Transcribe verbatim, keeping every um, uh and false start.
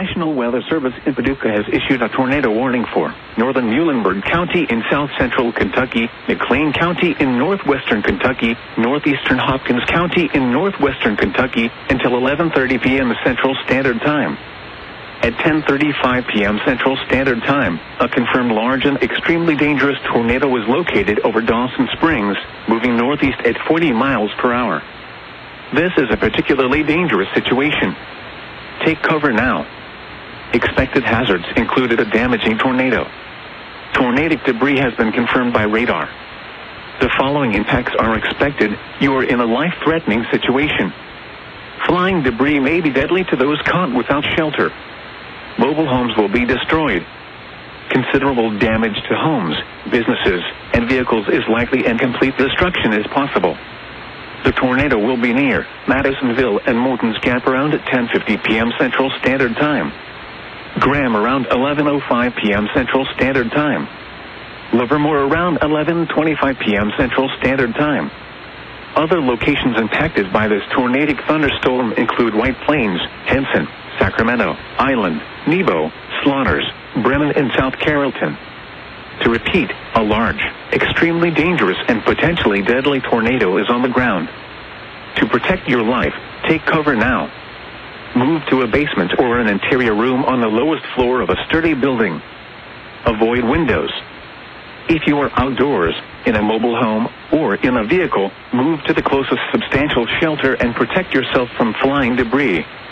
National Weather Service in Paducah has issued a tornado warning for northern Muhlenberg County in south-central Kentucky, McLean County in northwestern Kentucky, northeastern Hopkins County in northwestern Kentucky until eleven thirty p m Central Standard Time. At ten thirty-five p m Central Standard Time, a confirmed large and extremely dangerous tornado was located over Dawson Springs, moving northeast at forty miles per hour. This is a particularly dangerous situation. Take cover now. Expected hazards included a damaging tornado. Tornadic debris has been confirmed by radar. The following impacts are expected. You are in a life-threatening situation. Flying debris may be deadly to those caught without shelter. Mobile homes will be destroyed. Considerable damage to homes, businesses, and vehicles is likely, and complete destruction is possible. The tornado will be near Madisonville and Morton's Gap around ten fifty p m Central Standard Time. Graham around eleven oh five p m Central Standard Time. Livermore around eleven twenty-five p m Central Standard Time. Other locations impacted by this tornadic thunderstorm include White Plains, Henson, Sacramento, Island, Nebo, Slaughters, Bremen, and South Carrollton. To repeat, a large, extremely dangerous, and potentially deadly tornado is on the ground. To protect your life, take cover now. Move to a basement or an interior room on the lowest floor of a sturdy building. Avoid windows. If you are outdoors, in a mobile home, or in a vehicle, move to the closest substantial shelter and protect yourself from flying debris.